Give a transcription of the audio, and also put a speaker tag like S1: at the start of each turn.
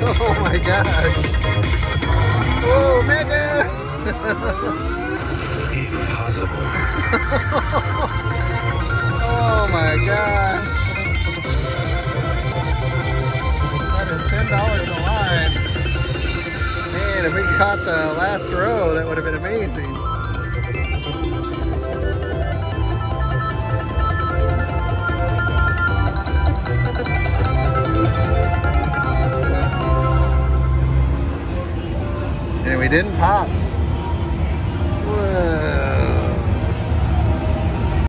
S1: Oh my gosh. Oh, mega!
S2: Impossible.
S1: Oh my gosh. That is $10 a line. Man, if we caught the last row, that would have been amazing. And we didn't pop.